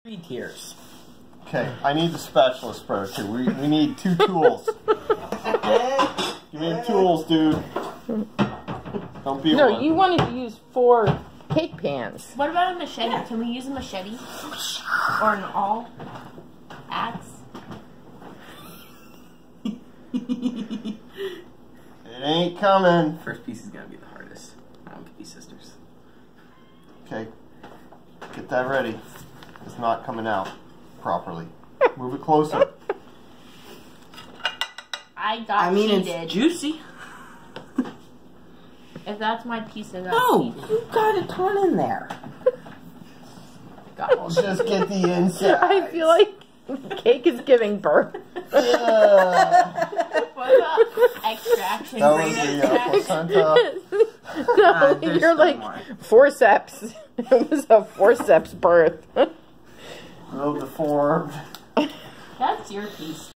3 tiers. Okay, I need the spatula spreader too. We need 2 tools. Give me the tools, dude. Don't be No, one. you wanted to use 4 cake pans. What about a machete? Can we use a machete? Or an axe? It ain't coming. First piece is gonna be the hardest. I don't get these sisters. Okay, get that ready. It's not coming out properly. Move it closer. I cheated. It's juicy. If that's my piece, I got No, cheated. you got a ton in there. Just get the inside. I feel like cake is giving birth. Yeah. What about extraction? That Brain was the extraction? placenta. No, there's you're still like more. forceps. It was a forceps birth. Well deformed. That's your piece.